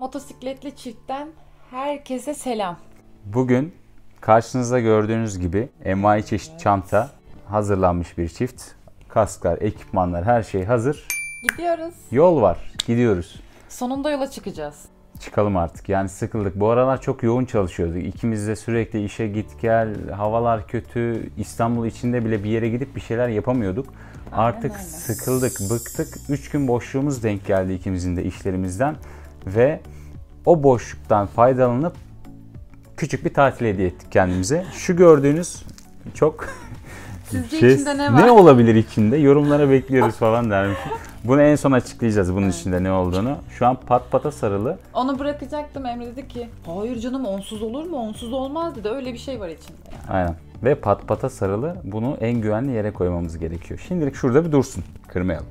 Motosikletli çiftten herkese selam. Bugün karşınızda gördüğünüz gibi envai çeşit çanta hazırlanmış bir çift. Kasklar, ekipmanlar, her şey hazır. Gidiyoruz. Yol var, gidiyoruz. Sonunda yola çıkacağız. Çıkalım artık. Yani sıkıldık. Bu aralar çok yoğun çalışıyorduk. İkimiz de sürekli işe git gel, havalar kötü. İstanbul içinde bile bir yere gidip bir şeyler yapamıyorduk. Artık öyle. sıkıldık, bıktık. 3 gün boşluğumuz denk geldi ikimizin de işlerimizden. Ve o boşluktan faydalanıp küçük bir tatil hediye ettik kendimize. Şu gördüğünüz çok Sizce içinde ne var? Ne olabilir içinde? Yorumlara bekliyoruz falan dermiş. Bunu en son açıklayacağız bunun içinde ne olduğunu. Şu an pat pata sarılı. Onu bırakacaktım, Emre dedi ki hayır canım onsuz olur mu? Onsuz olmaz dedi. Öyle bir şey var içinde yani. Aynen. Ve pat pata sarılı, bunu en güvenli yere koymamız gerekiyor. Şimdilik şurada bir dursun. Kırmayalım.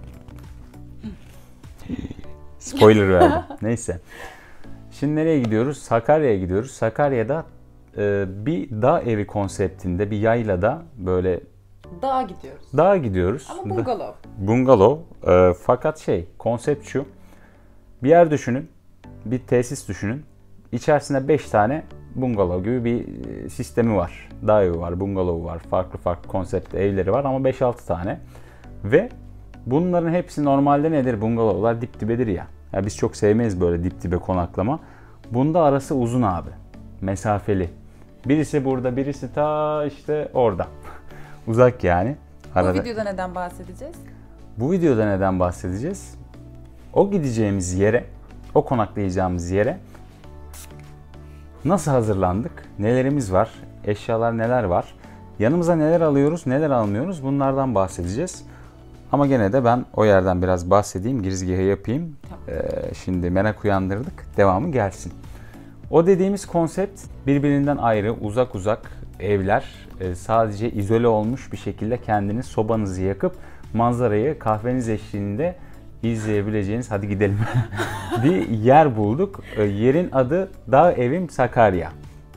Spoiler verdim. Neyse. Şimdi nereye gidiyoruz? Sakarya'ya gidiyoruz. Sakarya'da bir dağ evi konseptinde, bir yaylada böyle Dağa gidiyoruz. dağa gidiyoruz. Ama bungalov. Bungalov. Fakat konsept şu. Bir yer düşünün. Bir tesis düşünün. İçerisinde 5 tane bungalov gibi bir sistemi var. Dağ evi var, bungalovu var. Farklı farklı konsept evleri var ama 5-6 tane. Ve bunların hepsi normalde nedir? Bungalovlar dip dibedir ya. Ya biz çok sevmeyiz böyle dip dibe konaklama. Bunda arası uzun abi. Mesafeli. Birisi burada, birisi ta işte orada. Uzak yani. Bu videoda neden bahsedeceğiz? Bu videoda neden bahsedeceğiz? O gideceğimiz yere, o konaklayacağımız yere nasıl hazırlandık? Nelerimiz var? Eşyalar neler var? Yanımıza neler alıyoruz, neler almıyoruz? Bunlardan bahsedeceğiz. Ama gene de ben o yerden biraz bahsedeyim, girizgahı yapayım. Tamam. Şimdi merak uyandırdık, devamı gelsin. O dediğimiz konsept birbirinden ayrı, uzak uzak evler. Sadece izole olmuş bir şekilde kendiniz sobanızı yakıp manzarayı kahveniz eşliğinde izleyebileceğiniz, hadi gidelim, bir yer bulduk. Yerin adı Dağ Evim Sakarya.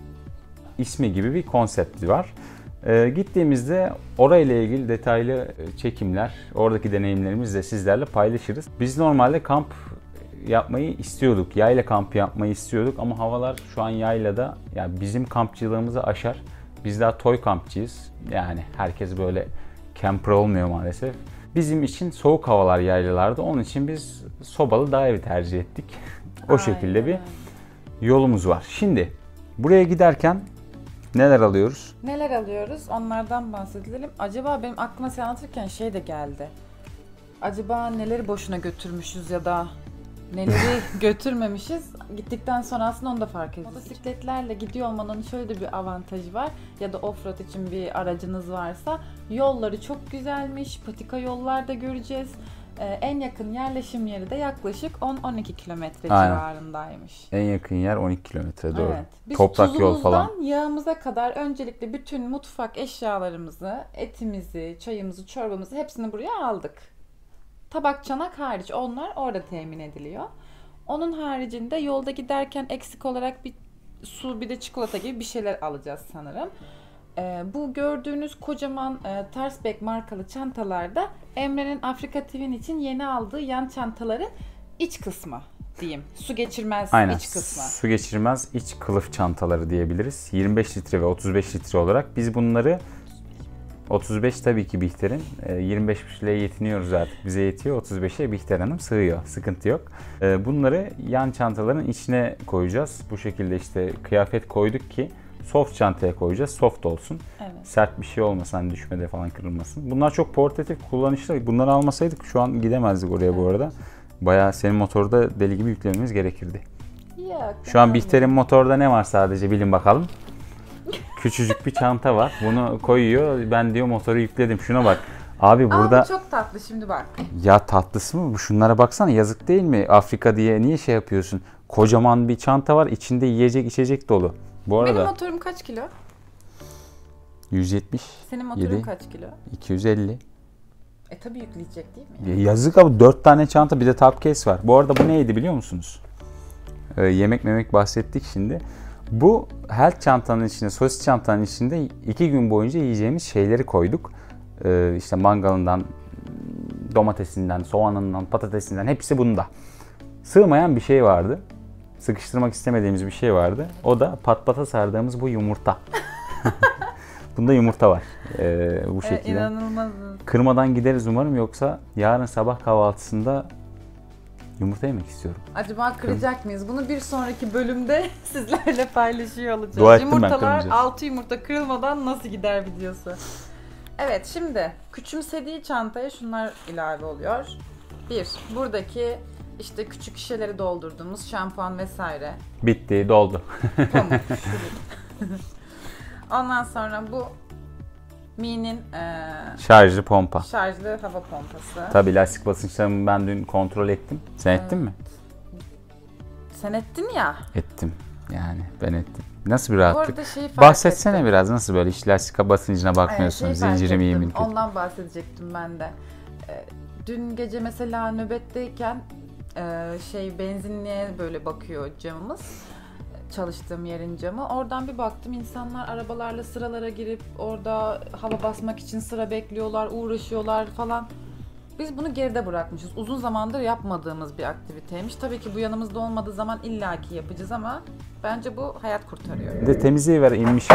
İsmi gibi bir konsepti var. Gittiğimizde orayla ilgili detaylı çekimler, oradaki deneyimlerimizi de sizlerle paylaşırız. Biz normalde kamp yapmayı istiyorduk. Yayla kampı yapmayı istiyorduk ama havalar şu an yaylada, yani bizim kampçılığımızı aşar. Biz daha toy kampçıyız. Yani herkes böyle camper olmuyor maalesef. Bizim için soğuk havalar yaylalarda. Onun için biz sobalı dağ evi tercih ettik. O şekilde bir yolumuz var. Şimdi buraya giderken neler alıyoruz? Neler alıyoruz? Onlardan bahsedelim. Acaba benim aklıma sen anlatırken şey de geldi. Acaba neleri boşuna götürmüşüz ya da neleri götürmemişiz? Gittikten sonra aslında onu da fark edeceğiz. Motosikletlerle gidiyor olmanın şöyle de bir avantajı var. Ya da offroad için bir aracınız varsa yolları çok güzelmiş. Patika yollarda göreceğiz. En yakın yerleşim yeri de yaklaşık 10-12 kilometre civarındaymış. En yakın yer 12 kilometre doğru. Evet. Biz Toprak yol falan. tuzumuzdan yağımıza kadar öncelikle bütün mutfak eşyalarımızı, etimizi, çayımızı, çorbamızı hepsini buraya aldık. Tabak çanak hariç onlar orada temin ediliyor. Onun haricinde yolda giderken eksik olarak bir su, bir de çikolata gibi bir şeyler alacağız sanırım. Bu gördüğünüz kocaman Tersbek markalı çantalarda Emre'nin Afrika Twin için yeni aldığı yan çantaların iç kısmı diyeyim. Su geçirmez Aynen. iç kısmı. Su geçirmez iç kılıf çantaları diyebiliriz. 25 litre ve 35 litre olarak biz bunları 35 tabii ki Bihter'in, 25 ile yetiniyoruz artık, bize yetiyor. 35'e Bihter Hanım sığıyor, sıkıntı yok. Bunları yan çantaların içine koyacağız. Bu şekilde işte kıyafet koyduk ki soft çantaya koyacağız, soft olsun. Evet. Sert bir şey olmasın, hani düşmede falan kırılmasın. Bunlar çok portatif, kullanışlı. Bunları almasaydık şu an gidemezdik oraya bu arada. Bayağı senin motorda deli gibi yüklememiz gerekirdi. Yok, Şu an Bihter'in motorda ne var sadece bilin bakalım. Küçücük bir çanta var. Bunu koyuyor. Ben diyor motoru yükledim. Şuna bak. Abi burada... Aa, bu çok tatlı şimdi bak. Ya tatlısı mı? Bu şunlara baksana, yazık değil mi? Afrika diye niye şey yapıyorsun? Kocaman bir çanta var. İçinde yiyecek içecek dolu. Bu arada... Benim motorum kaç kilo? 170. Senin motorun kaç kilo? 250. Tabii yükleyecek değil mi? Yazık abi, 4 tane çanta, bir de top case var. Bu arada bu neydi biliyor musunuz? Yemek memek bahsettik şimdi. Bu health çantanın içinde, sosis çantanın içinde 2 gün boyunca yiyeceğimiz şeyleri koyduk. İşte mangalından, domatesinden, soğanından, patatesinden hepsi bunda. Sığmayan bir şey vardı. sıkıştırmak istemediğimiz bir şey vardı. O da pat pata sardığımız bu yumurta. Bunda yumurta var. Bu şekilde. İnanılmaz. Kırmadan gideriz umarım, yoksa yarın sabah kahvaltısında yumurta yemek istiyorum. Acaba kıracak mıyız? Bunu bir sonraki bölümde sizlerle paylaşıyor olacağız. Dua ettim ben, Yumurtalar kırmayacağız. 6 yumurta kırılmadan nasıl gider videosu. Evet, şimdi küçümsediği çantaya şunlar ilave oluyor. 1. Buradaki işte küçük şişeleri doldurduğumuz şampuan vesaire. Bitti, doldu. Pamuk. Ondan sonra bu Mi'nin Şarjlı pompa. şarjlı hava pompası. Tabii lastik basınçlarımı ben dün kontrol ettim. Sen ettin mi? Sen ettin ya. Ettim. Yani ben ettim. Nasıl bir Bu rahatlık? arada şeyi fark Bahsetsene ettim. biraz, nasıl böyle hiç lastik basıncına bakmıyorsun, Şeyi fark zincirim iyi ettim. mi kötü? Ondan bahsedecektim ben de. Dün gece mesela nöbetteyken benzinliğe böyle bakıyor camımız. Çalıştığım yerin camı. Oradan bir baktım, insanlar arabalarla sıralara girip orada hava basmak için sıra bekliyorlar, uğraşıyorlar falan. Biz bunu geride bırakmışız. Uzun zamandır yapmadığımız bir aktiviteymiş. Tabii ki bu yanımızda olmadığı zaman illaki yapacağız ama bence bu hayat kurtarıyor. Bir de temizliği ver, inmiş.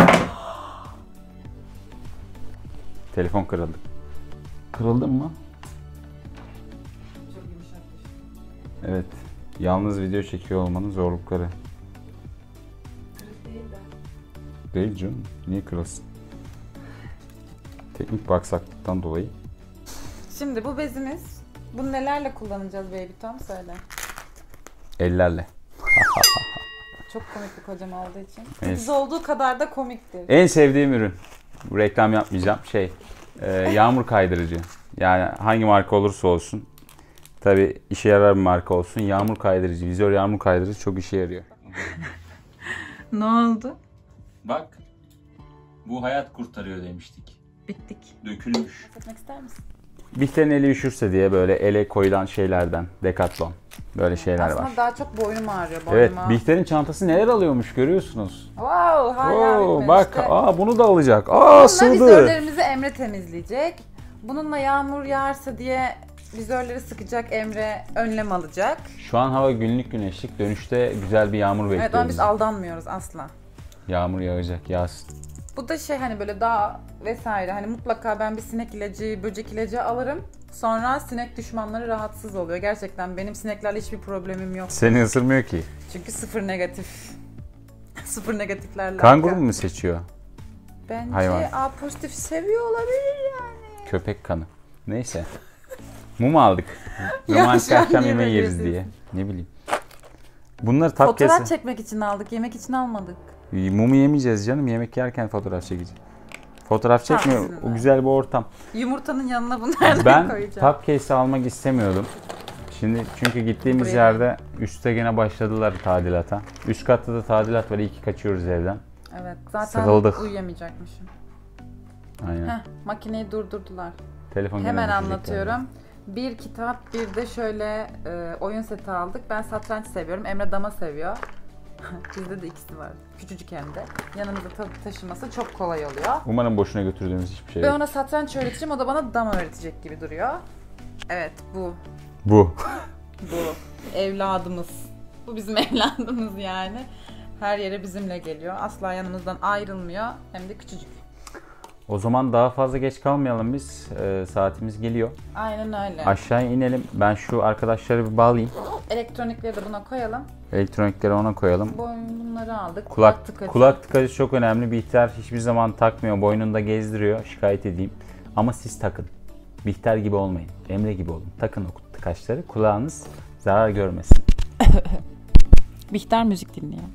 Telefon kırıldı. Kırıldın mı? Çok yumuşakmış. Evet. Yalnız video çekiyor olmanın zorlukları. Kırık değil de. Değil canım. Niye kırılsın? Teknik baksaklıktan dolayı. Şimdi bu bezimiz. Bunu nelerle kullanacağız Baby Tom? Söyle. Ellerle. Çok komik bir kocam olduğu için. Evet. Biz olduğu kadar da komiktir. En sevdiğim ürün. Bu reklam yapmayacağım. Yağmur kaydırıcı. Yani hangi marka olursa olsun. Tabii işe yarar bir marka olsun. Yağmur kaydırıcı, vizör yağmur kaydırıcı çok işe yarıyor. Ne oldu? Bak. Bu hayat kurtarıyor demiştik. Bittik. Dökülmüş. Bahsetmek ister misin? Bihter'in eli üşürse diye böyle ele koyulan şeylerden. Decathlon. Böyle şeyler Aslında var. daha çok boynum ağrıyor. Evet, Boynuma. Bihter'in çantası neler alıyormuş görüyorsunuz. Wow, hala bitmemiş. Bak, İşte bunu da alacak. bununla Sığdı. vizörlerimizi Emre temizleyecek. Bununla yağmur yağarsa diye vizörleri sıkacak Emre, önlem alacak. Şu an hava günlük güneşlik. Dönüşte güzel bir yağmur bekliyoruz. Evet ama biz aldanmıyoruz asla. Yağmur yağacak, yağsın. Bu da hani böyle dağ vesaire, hani mutlaka ben bir sinek ilacı, böcek ilacı alırım. Sonra sinek düşmanları rahatsız oluyor. Gerçekten benim sineklerle hiçbir problemim yok. Seni ısırmıyor ki. Çünkü sıfır negatif. Sıfır negatiflerle. Kanguru mu seçiyor? Bence hayvan? A pozitif seviyor olabilir yani. Köpek kanı. Neyse. Mum aldık. Ya Romantik şu an akşam niye yemeği böyle yeriz diye. yapıyorsun? Ne bileyim. Bunları tap Fotoğraf kese. çekmek için aldık, yemek için almadık. Mumu yemeyeceğiz canım. Yemek yerken fotoğraf çekeceğiz. Fotoğraf çekmiyor. Haklısın O ben. güzel bir ortam. Yumurtanın yanına bunlardan Ben koyacağım. top case almak istemiyordum. Şimdi çünkü gittiğimiz Buraya yerde üstte gene başladılar tadilata. Üst katta da tadilat var. İyi ki kaçıyoruz evden. Evet, zaten Sıkıldık. uyuyamayacakmışım. Aynen. Heh, makineyi durdurdular. Telefon gene Hemen düşecek anlatıyorum. Bir kitap, bir de şöyle oyun seti aldık. Ben satranç seviyorum, Emre dama seviyor. Bizde de ikisi var. Küçücük hem de. Yanımızda taşıması çok kolay oluyor. Umarım boşuna götürdüğümüz hiçbir şey Ben yok. ona satranç öğreteceğim, o da bana dama öğretecek gibi duruyor. Evet, bu. Bu. Bu. Evladımız. Bu bizim evladımız yani. Her yere bizimle geliyor. Asla yanımızdan ayrılmıyor. Hem de küçücük. O zaman daha fazla geç kalmayalım biz. Saatimiz geliyor. Aynen öyle. Aşağıya inelim. Ben şu arkadaşları bir bağlayayım. Elektronikleri de buna koyalım. Elektronikleri ona koyalım. Bunları aldık. Kulak tıkacı çok önemli. Bihter hiçbir zaman takmıyor. Boynunda gezdiriyor. Şikayet edeyim. Ama siz takın. Bihter gibi olmayın. Emre gibi olun. Takın o tıkaçları. Kulağınız zarar görmesin. Bihter müzik dinliyor.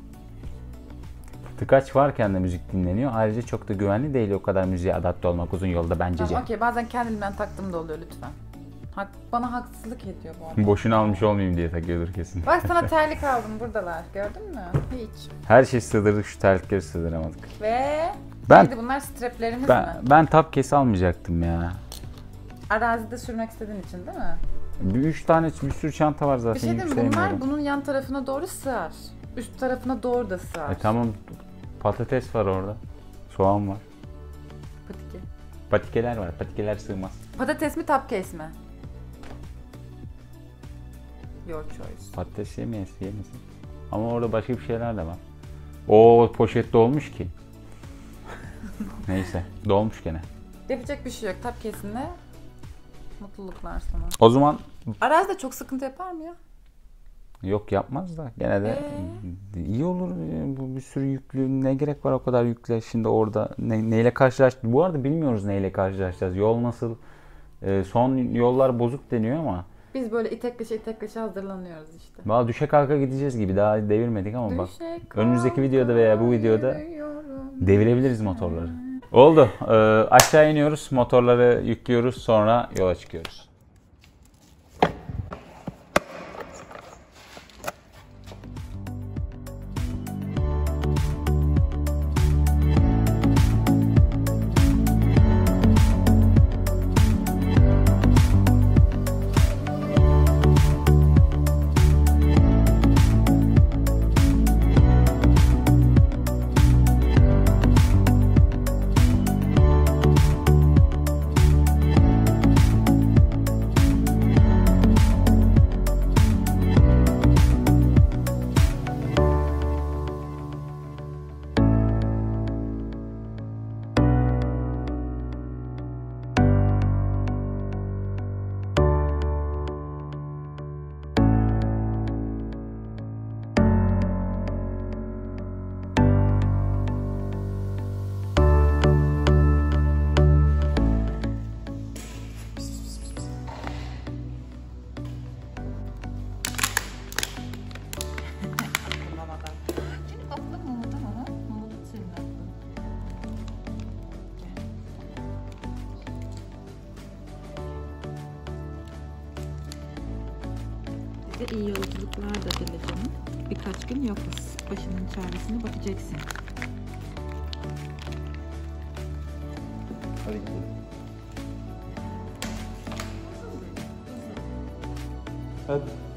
Tıkaç varken de müzik dinleniyor. Ayrıca çok da güvenli değil o kadar müziğe adapte olmak uzun yolda bence. Tamam, okey. Bazen kendimden taktığım da oluyor, lütfen. Bana haksızlık ediyor bu arada. Boşuna almış olmayayım diye takıyordur kesin. Bak sana terlik aldım, buradalar. Gördün mü? Hiç. Her şeyi sığdırdık, şu terlikleri sığdıramadık. Ve Ben- neydi bunlar, straplerimiz mi? Ben top case almayacaktım ya. Arazide sürmek istediğin için değil mi? Bir sürü çanta var zaten. Bir şey diyeyim mi? yükselemiyorum. Bunlar bunun yan tarafına doğru sığar. Üst tarafına doğru da sığar. Tamam, patates var orada. Soğan var. Patike. Patikeler var. Patikeler sığmaz. Patates mi, tapcase mi? Your choice. Patates yemeyesin. Ama orada başka bir şeyler de var. O poşet dolmuş ki. Neyse, dolmuş gene. Yapacak bir şey yok. Tap kesinle. Mutluluklar sana. O zaman Arazi de çok sıkıntı yapar mı ya? yok yapmaz da gene de iyi olur. Bu bir sürü yüklü, ne gerek var o kadar yükle şimdi orada neyle karşılaştık. Bu arada bilmiyoruz neyle karşılaşacağız. Yol nasıl? Son yollar bozuk deniyor ama. Biz böyle itekleşe hazırlanıyoruz işte. Valla düşe kalka gideceğiz gibi, daha devirmedik ama bak. Düşe Önümüzdeki videoda veya bu videoda yürüyorum. devirebiliriz motorları. Oldu. Aşağı iniyoruz, motorları yüklüyoruz, sonra yola çıkıyoruz. İyi yolculuklar da dile canım. Birkaç gün yokuz. Başının çaresine bakacaksın. Hadi gidelim. Hadi.